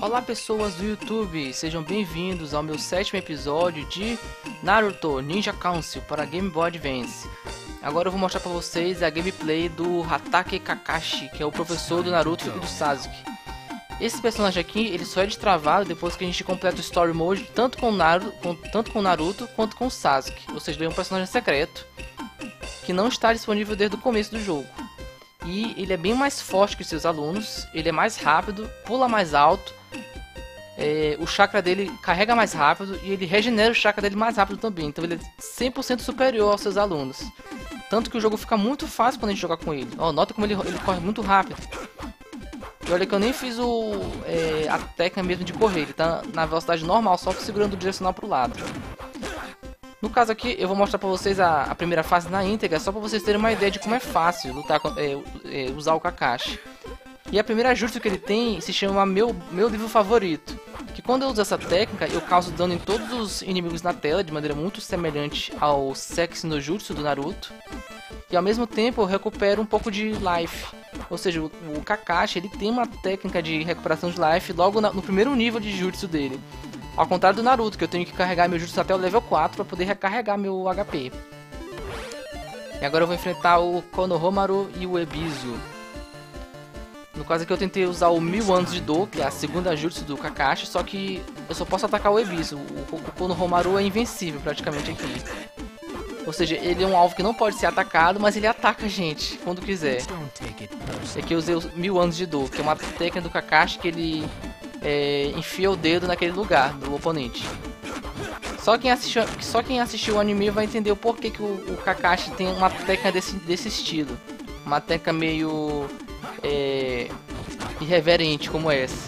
Olá pessoas do YouTube, sejam bem-vindos ao meu 7º episódio de Naruto Ninja Council para Game Boy Advance. Agora eu vou mostrar para vocês a gameplay do Hatake Kakashi, que é o professor do Naruto e do Sasuke. Esse personagem aqui, ele só é destravado depois que a gente completa o Story Mode tanto com o Naruto quanto com o Sasuke. Ou seja, ele é um personagem secreto que não está disponível desde o começo do jogo. E ele é bem mais forte que os seus alunos, ele é mais rápido, pula mais alto, o chakra dele carrega mais rápido e ele regenera o chakra dele mais rápido também. Então ele é 100% superior aos seus alunos. Tanto que o jogo fica muito fácil quando a gente jogar com ele. Ó, nota como ele corre muito rápido. E olha que eu nem fiz a técnica mesmo de correr, ele tá na velocidade normal, só segurando o direcional pro lado. No caso aqui, eu vou mostrar pra vocês a primeira fase na íntegra, só pra vocês terem uma ideia de como é fácil lutar usar o Kakashi. E a primeira jutsu que ele tem se chama meu livro favorito, que quando eu uso essa técnica, eu causo dano em todos os inimigos na tela, de maneira muito semelhante ao Sexy no Jutsu do Naruto. E ao mesmo tempo eu recupero um pouco de life. Ou seja, o Kakashi ele tem uma técnica de recuperação de life logo no primeiro nível de jutsu dele. Ao contrário do Naruto, que eu tenho que carregar meu jutsu até o level 4 para poder recarregar meu HP. E agora eu vou enfrentar o Konohamaru e o Ebisu. No caso aqui eu tentei usar o 1000 anos de dor, que é a segunda jutsu do Kakashi, só que eu só posso atacar o Ebisu. O Konohamaru é invencível praticamente aqui. Ou seja, ele é um alvo que não pode ser atacado, mas ele ataca a gente quando quiser. Aqui eu usei os 1000 anos de dor, que é uma técnica do Kakashi que ele enfia o dedo naquele lugar do oponente. Só quem assistiu o anime vai entender o porquê que o Kakashi tem uma técnica desse estilo. Uma técnica meio irreverente como essa.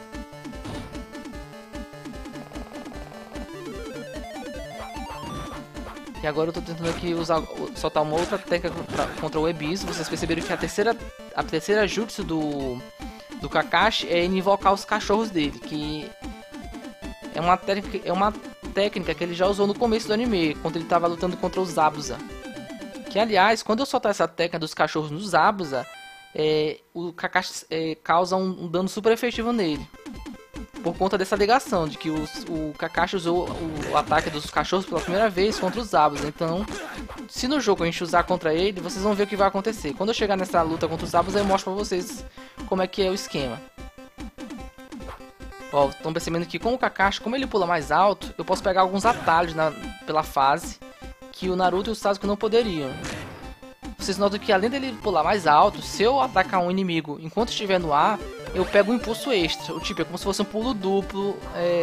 E agora eu tô tentando aqui soltar uma outra técnica contra o Ebisu. Vocês perceberam que a terceira jutsu do Kakashi é invocar os cachorros dele, que é uma técnica que ele já usou no começo do anime, quando ele estava lutando contra os Zabuza. Que aliás, quando eu soltar essa técnica dos cachorros nos Zabuza, o Kakashi causa um dano super efetivo nele. Por conta dessa ligação, de que o Kakashi usou o ataque dos cachorros pela primeira vez contra os Zabuza. Então, se no jogo a gente usar contra ele, vocês vão ver o que vai acontecer. Quando eu chegar nessa luta contra os Zabuza, eu mostro pra vocês como é que é o esquema. Ó, estão percebendo que com o Kakashi, como ele pula mais alto, eu posso pegar alguns atalhos pela fase que o Naruto e o Sasuke não poderiam. Vocês notam que além dele pular mais alto, se eu atacar um inimigo enquanto estiver no ar, eu pego um impulso extra. O tipo, é como se fosse um pulo duplo,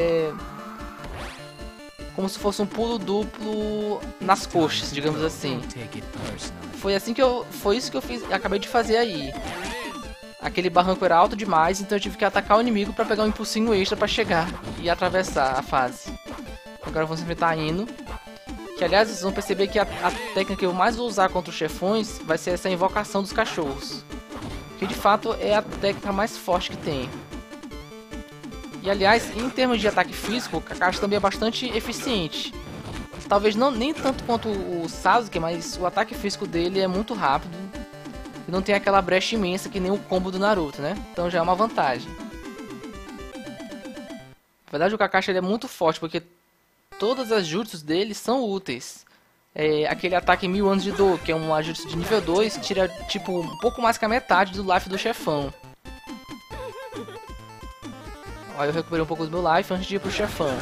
como se fosse um pulo duplo nas coxas, digamos assim. Foi isso que eu fiz, acabei de fazer aí. Aquele barranco era alto demais, então eu tive que atacar o inimigo para pegar um impulsinho extra para chegar e atravessar a fase. Agora vamos enfrentar a Ino. Que aliás, vocês vão perceber que a técnica que eu mais vou usar contra os chefões vai ser essa invocação dos cachorros. Que de fato é a técnica mais forte que tem. E aliás, em termos de ataque físico, o Kakashi também é bastante eficiente. Talvez nem tanto quanto o Sasuke, mas o ataque físico dele é muito rápido. E não tem aquela brecha imensa que nem o combo do Naruto, né? Então já é uma vantagem. Na verdade o Kakashi ele é muito forte, porque todas as jutsus dele são úteis. Aquele ataque 1000 anos de dor, que é uma jutsu de nível 2, que tira tipo um pouco mais que a metade do life do chefão. Aí eu recuperei um pouco do meu life antes de ir pro chefão.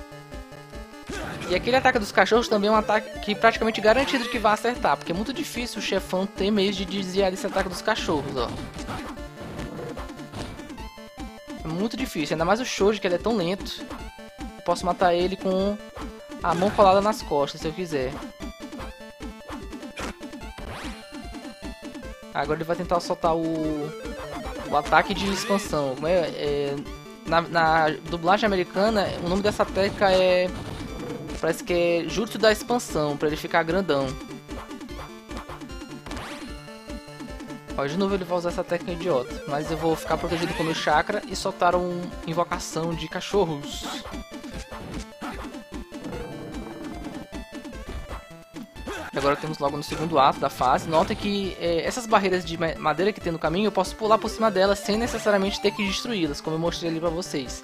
E aquele ataque dos cachorros também é um ataque que praticamente garantido que vai acertar, porque é muito difícil o chefão ter meios de desviar desse ataque dos cachorros, ó. É muito difícil, ainda mais o Shoji, que ele é tão lento. Eu posso matar ele com a mão colada nas costas, se eu quiser. Agora ele vai tentar soltar o ataque de expansão. Na dublagem americana, o nome dessa técnica parece que é Jutsu da expansão, pra ele ficar grandão. Ó, de novo ele vai usar essa técnica idiota, mas eu vou ficar protegido com o meu chakra e soltar uma invocação de cachorros. agora temos logo no segundo ato da fase. Nota que essas barreiras de madeira que tem no caminho, eu posso pular por cima delas sem necessariamente ter que destruí-las, como eu mostrei ali pra vocês.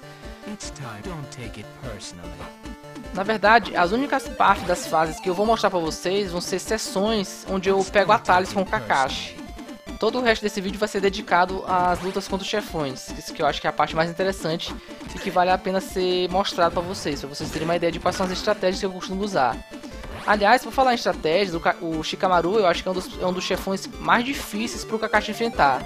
Na verdade, as únicas partes das fases que eu vou mostrar pra vocês vão ser sessões onde eu pego atalhos com o Kakashi. Todo o resto desse vídeo vai ser dedicado às lutas contra os chefões, isso que eu acho que é a parte mais interessante e que vale a pena ser mostrado pra vocês terem uma ideia de quais são as estratégias que eu costumo usar. Aliás, por falar em estratégias, o Shikamaru eu acho que é um dos chefões mais difíceis pro Kakashi enfrentar.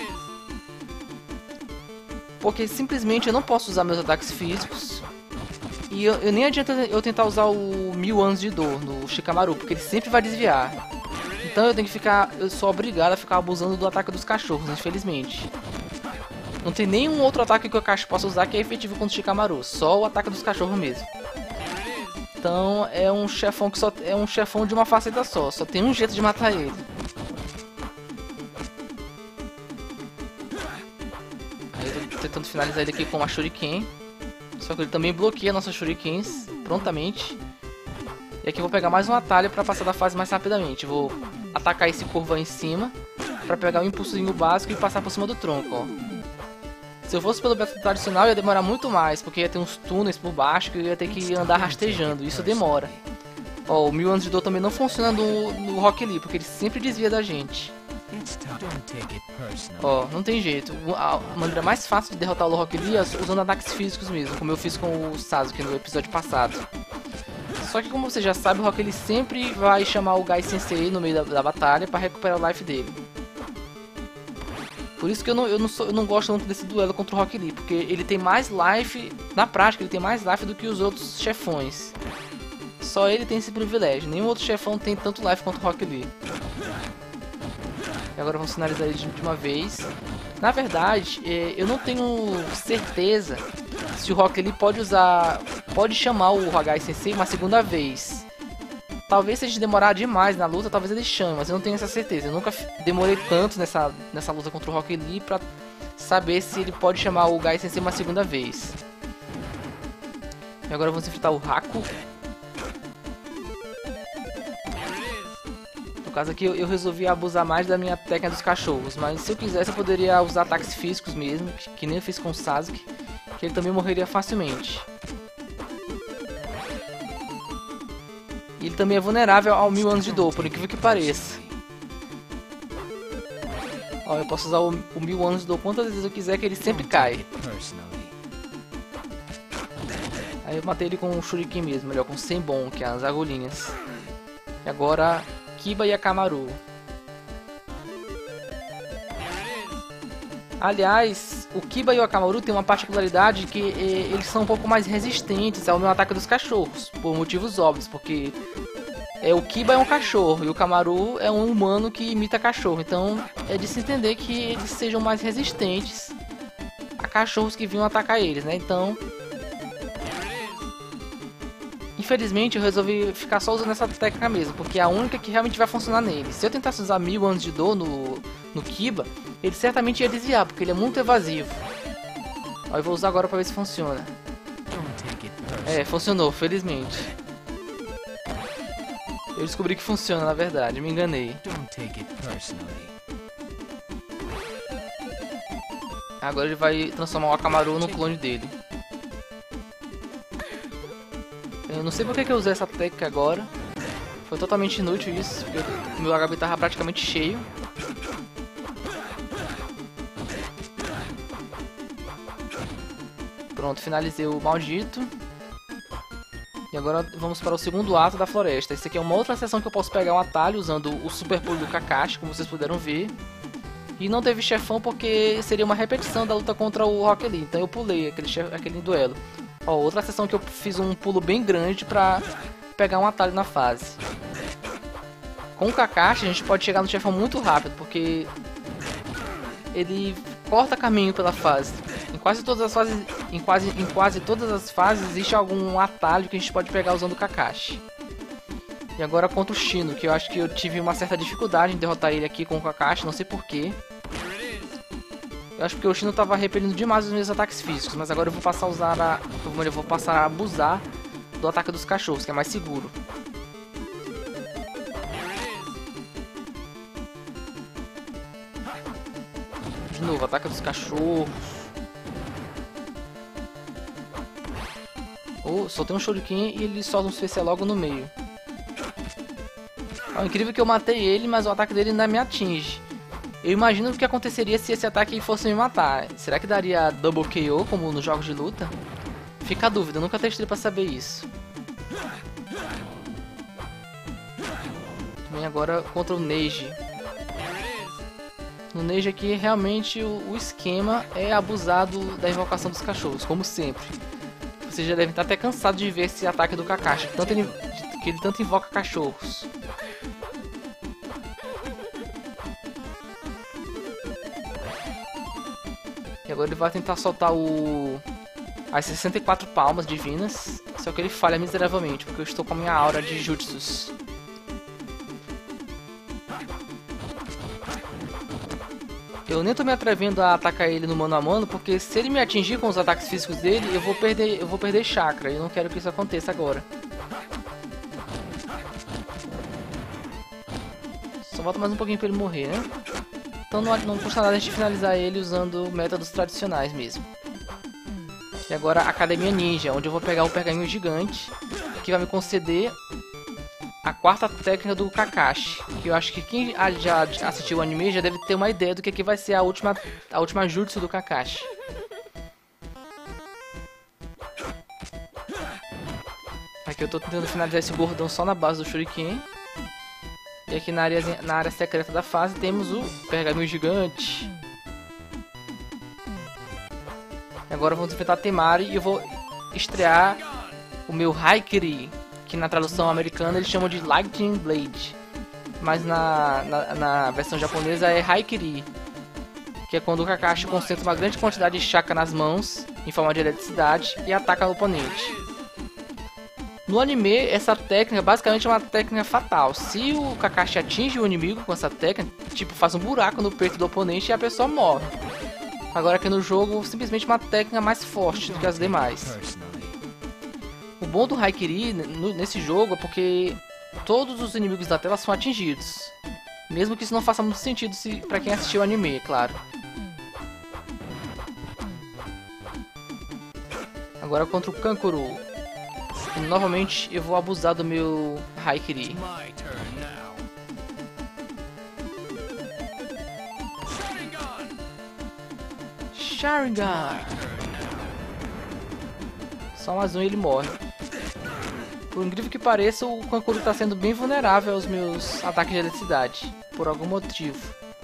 Porque simplesmente eu não posso usar meus ataques físicos. E eu nem adianta eu tentar usar o 1000 anos de dor no Shikamaru, porque ele sempre vai desviar. Então eu sou obrigado a ficar abusando do ataque dos cachorros, infelizmente. Não tem nenhum outro ataque que o Kakashi possa usar que é efetivo contra o Shikamaru, só o ataque dos cachorros mesmo. Então é um chefão que é um chefão de uma faceta só tem um jeito de matar ele. Aí eu tô tentando finalizar ele aqui com a Shuriken. Só que ele também bloqueia nossas Shurikens prontamente. E aqui eu vou pegar mais um atalho para passar da fase mais rapidamente. Vou atacar esse corvo aí em cima para pegar o impulsozinho básico e passar por cima do tronco, ó. Se eu fosse pelo método tradicional ia demorar muito mais, porque ia ter uns túneis por baixo que eu ia ter que andar rastejando, isso demora. Ó, o 1000 anos de dor também não funciona no Rock Lee, porque ele sempre desvia da gente. Ó, não tem jeito. A maneira mais fácil de derrotar o Rock Lee é usando ataques físicos mesmo, como eu fiz com o Sasuke no episódio passado. Só que como você já sabe, o Rock Lee sempre vai chamar o Gai Sensei no meio da batalha para recuperar o life dele. Por isso que eu não gosto muito desse duelo contra o Rock Lee, porque ele tem mais life, na prática ele tem mais life do que os outros chefões. Só ele tem esse privilégio, nenhum outro chefão tem tanto life quanto o Rock Lee. E agora vamos finalizar ele de uma vez. Na verdade, eu não tenho certeza se o Rock Lee pode chamar o Hagai Sensei uma segunda vez. Talvez se a gente demorar demais na luta, talvez ele chame, mas eu não tenho essa certeza. Eu nunca demorei tanto nessa luta contra o Rock Lee pra saber se ele pode chamar o Gai Sensei uma segunda vez. E agora vamos enfrentar o Haku. No caso aqui eu resolvi abusar mais da minha técnica dos cachorros, mas se eu quisesse eu poderia usar ataques físicos mesmo, que nem eu fiz com o Sasuke, que ele também morreria facilmente. E ele também é vulnerável ao 1000 anos de dor, por incrível que pareça. Ó, eu posso usar o 1000 anos de dor quantas vezes eu quiser que ele sempre cai. Aí eu matei ele com o Shuriken mesmo, melhor, com o Senbon, que é as agulhinhas. E agora, Kiba e Akamaru. Aliás, o Kiba e o Akamaru tem uma particularidade que eles são um pouco mais resistentes ao meu ataque dos cachorros, por motivos óbvios, porque o Kiba é um cachorro e o Akamaru é um humano que imita cachorro, então é de se entender que eles sejam mais resistentes a cachorros que vinham atacar eles, né? Então, infelizmente eu resolvi ficar só usando essa técnica mesmo, porque é a única que realmente vai funcionar nele. Se eu tentasse usar 1000 anos de dor no Kiba, ele certamente ia desviar, porque ele é muito evasivo. Ó, eu vou usar agora pra ver se funciona. Funcionou, felizmente. Eu descobri que funciona, na verdade, me enganei. Agora ele vai transformar o Akamaru no clone dele. Eu não sei porque que eu usei essa técnica agora. Foi totalmente inútil isso, porque o meu HP tava praticamente cheio. Pronto, finalizei o maldito. E agora vamos para o segundo ato da floresta. Esse aqui é uma outra seção que eu posso pegar um atalho usando o Super Pulo do Kakashi, como vocês puderam ver. E não teve chefão porque seria uma repetição da luta contra o Rock Lee. Então eu pulei aquele duelo. Ó, outra seção que eu fiz um pulo bem grande pra pegar um atalho na fase. Com o Kakashi a gente pode chegar no chefão muito rápido, porque ele corta caminho pela fase. Em quase todas as fases, em quase todas as fases existe algum atalho que a gente pode pegar usando o Kakashi. E agora contra o Shino, que eu acho que eu tive uma certa dificuldade em derrotar ele aqui com o Kakashi, não sei porquê. Eu acho que o Shino tava repelindo demais os meus ataques físicos, mas agora eu vou passar a usar eu vou passar a abusar do ataque dos cachorros, que é mais seguro. De novo, ataque dos cachorros. Oh, soltei um shuriken e ele solta um especial logo no meio. É incrível que eu matei ele, mas o ataque dele ainda me atinge. Eu imagino o que aconteceria se esse ataque fosse me matar. Será que daria double KO como nos jogos de luta? Fica a dúvida, eu nunca testei pra saber isso. Também agora contra o Neji. No Neji aqui, realmente o esquema é abusar da invocação dos cachorros, como sempre. Vocês já devem estar até cansados de ver esse ataque do Kakashi, que ele tanto invoca cachorros. E agora ele vai tentar soltar as 64 palmas divinas, só que ele falha miseravelmente, porque eu estou com a minha aura de jutsus. Eu nem tô me atrevendo a atacar ele no mano a mano, porque se ele me atingir com os ataques físicos dele, eu vou perder chakra, e eu não quero que isso aconteça agora. Só falta mais um pouquinho pra ele morrer, né? Então não custa nada a gente finalizar ele usando métodos tradicionais mesmo. E agora Academia Ninja, onde eu vou pegar o pergaminho gigante, que vai me conceder a quarta técnica do Kakashi. Que eu acho que quem já assistiu o anime já deve ter uma ideia do que vai ser a última jutsu do Kakashi. Aqui eu tô tentando finalizar esse gordão só na base do Shuriken. E aqui na área secreta da fase temos o pergaminho gigante. E agora vamos enfrentar a Temari e eu vou estrear o meu Haikiri, que na tradução americana eles chamam de Lightning Blade. Mas na versão japonesa é Haikiri, que é quando o Kakashi concentra uma grande quantidade de chakra nas mãos, em forma de eletricidade, e ataca o oponente. No anime, essa técnica basicamente é uma técnica fatal. Se o Kakashi atinge o inimigo com essa técnica, tipo, faz um buraco no peito do oponente e a pessoa morre. Agora aqui no jogo, simplesmente uma técnica mais forte do que as demais. O bom do Haikiri nesse jogo é porque todos os inimigos da tela são atingidos. Mesmo que isso não faça muito sentido pra quem assistiu o anime, claro. Agora contra o Kankuro. E novamente eu vou abusar do meu Haikiri. Sharingan! Só mais um e ele morre. Por incrível que pareça, o Kankuro está sendo bem vulnerável aos meus ataques de eletricidade. Por algum motivo.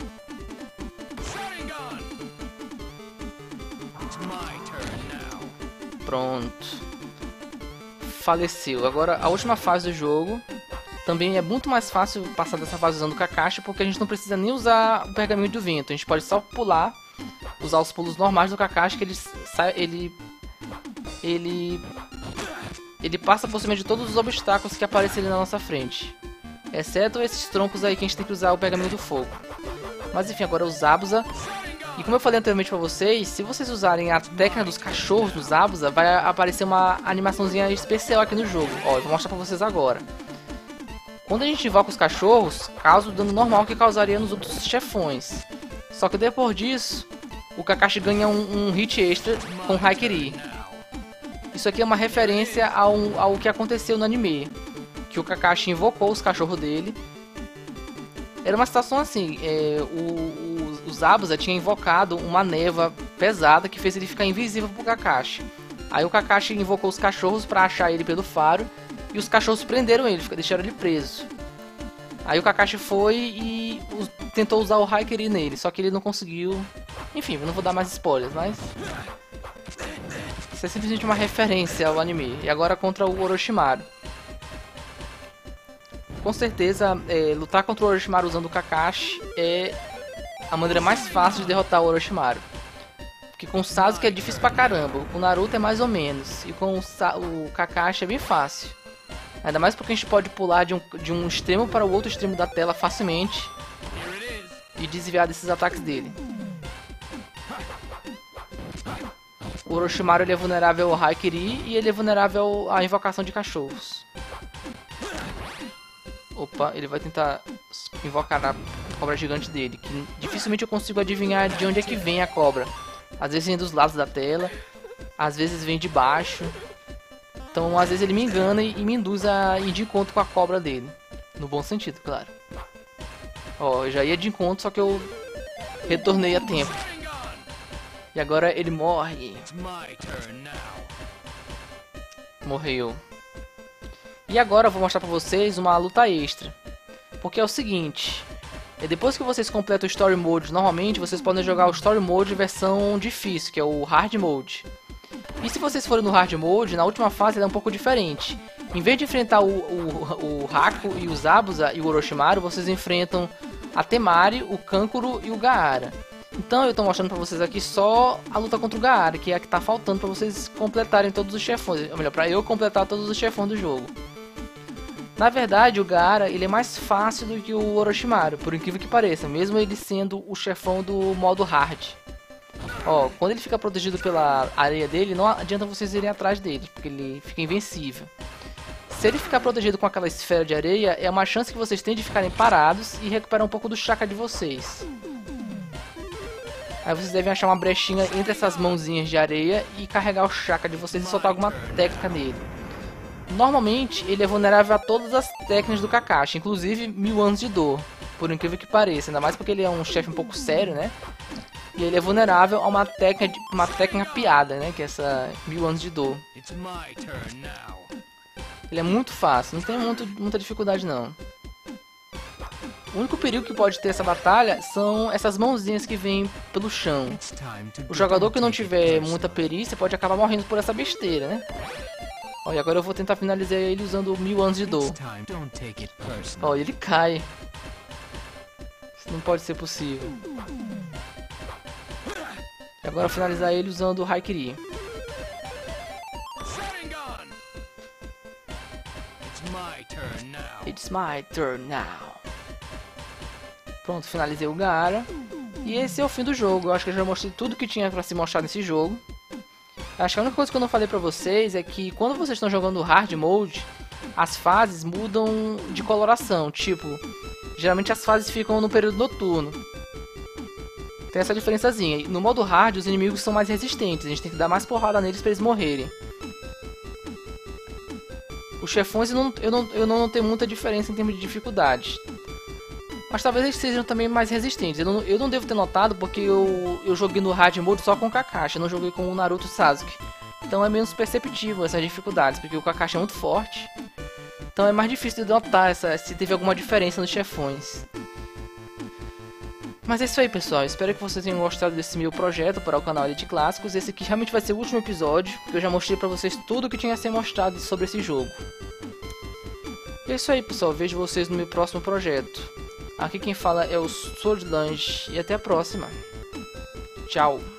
Pronto. Faleceu. Agora a última fase do jogo. Também é muito mais fácil passar dessa fase usando o Kakashi, porque a gente não precisa nem usar o pergaminho do vento. A gente pode só pular, usar os pulos normais do Kakashi, que ele passa por cima de todos os obstáculos que aparecem ali na nossa frente. Exceto esses troncos aí que a gente tem que usar o pergaminho do fogo. Mas enfim, agora o Zabuza. E como eu falei anteriormente pra vocês, se vocês usarem a técnica dos cachorros do Zabuza, vai aparecer uma animaçãozinha especial aqui no jogo. Ó, eu vou mostrar pra vocês agora. Quando a gente invoca os cachorros, causa o dano normal que causaria nos outros chefões. Só que depois disso, o Kakashi ganha um hit extra com o Haikiri. Isso aqui é uma referência ao que aconteceu no anime. Que o Kakashi invocou os cachorros dele. Era uma situação assim, o Zabuza tinha invocado uma névoa pesada que fez ele ficar invisível pro Kakashi. Aí o Kakashi invocou os cachorros pra achar ele pelo faro. E os cachorros prenderam ele, deixaram ele preso. Aí o Kakashi foi e tentou usar o Haikiri nele, só que ele não conseguiu. Enfim, eu não vou dar mais spoilers, mas isso é simplesmente uma referência ao anime. E agora contra o Orochimaru. Com certeza, lutar contra o Orochimaru usando o Kakashi é a maneira mais fácil de derrotar o Orochimaru. Porque com o Sasuke é difícil pra caramba, com o Naruto é mais ou menos, e com o Kakashi é bem fácil. Ainda mais porque a gente pode pular de um extremo para o outro extremo da tela facilmente e desviar desses ataques dele. O Orochimaru ele é vulnerável ao Haikiri e ele é vulnerável à invocação de cachorros. Opa, ele vai tentar invocar a cobra gigante dele, que dificilmente eu consigo adivinhar de onde é que vem a cobra. Às vezes vem dos lados da tela, às vezes vem de baixo. Então às vezes ele me engana e me induz a ir de encontro com a cobra dele. No bom sentido, claro. Ó, eu já ia de encontro, só que eu retornei a tempo. E agora ele morre. Morreu. E agora eu vou mostrar pra vocês uma luta extra. Porque é o seguinte, depois que vocês completam o Story Mode, normalmente vocês podem jogar o Story Mode versão difícil, que é o Hard Mode. E se vocês forem no Hard Mode, na última fase ele é um pouco diferente. Em vez de enfrentar o Haku e o Zabuza e o Orochimaru, vocês enfrentam a Temari, o Kankuro e o Gaara. Então eu tô mostrando pra vocês aqui só a luta contra o Gaara, que é a que tá faltando pra vocês completarem todos os chefões. Ou melhor, pra eu completar todos os chefões do jogo. Na verdade, o Gaara ele é mais fácil do que o Orochimaru, por incrível que pareça, mesmo ele sendo o chefão do modo Hard. Ó, quando ele fica protegido pela areia dele, não adianta vocês irem atrás dele, porque ele fica invencível. Se ele ficar protegido com aquela esfera de areia, é uma chance que vocês têm de ficarem parados e recuperar um pouco do chakra de vocês. Aí vocês devem achar uma brechinha entre essas mãozinhas de areia e carregar o chakra de vocês e soltar alguma técnica nele. Normalmente, ele é vulnerável a todas as técnicas do Kakashi, inclusive 1000 anos de dor, por incrível que pareça, ainda mais porque ele é um chefe um pouco sério, né? E ele é vulnerável a uma técnica piada, né? Que é essa 1000 anos de dor. Ele é muito fácil, não tem muita dificuldade não. O único perigo que pode ter essa batalha são essas mãozinhas que vêm pelo chão. O jogador que não tiver muita perícia pode acabar morrendo por essa besteira, né? Ó, e agora eu vou tentar finalizar ele usando 1000 anos de dor. Ó, ele cai. Isso não pode ser possível. E agora eu vou finalizar ele usando o Haikiri. It's my turn now. Pronto, finalizei o Gaara. E esse é o fim do jogo. Eu acho que eu já mostrei tudo que tinha pra se mostrar nesse jogo. Acho que a única coisa que eu não falei pra vocês é que quando vocês estão jogando Hard Mode, as fases mudam de coloração. Tipo, geralmente as fases ficam no período noturno. Tem essa diferençazinha. No modo Hard, os inimigos são mais resistentes. A gente tem que dar mais porrada neles pra eles morrerem. Os chefões eu não notei muita diferença em termos de dificuldade. Mas talvez eles sejam também mais resistentes. Eu não devo ter notado porque eu joguei no Hard Mode só com o Kakashi. Eu não joguei com o Naruto e Sasuke. Então é menos perceptível essas dificuldades, porque o Kakashi é muito forte. Então é mais difícil de notar se teve alguma diferença nos chefões. Mas é isso aí, pessoal. Espero que vocês tenham gostado desse meu projeto para o canal Elite Clássicos. Esse aqui realmente vai ser o último episódio, porque eu já mostrei pra vocês tudo o que tinha a ser mostrado sobre esse jogo. E é isso aí, pessoal. Vejo vocês no meu próximo projeto. Aqui quem fala é o Swordlange e até a próxima. Tchau.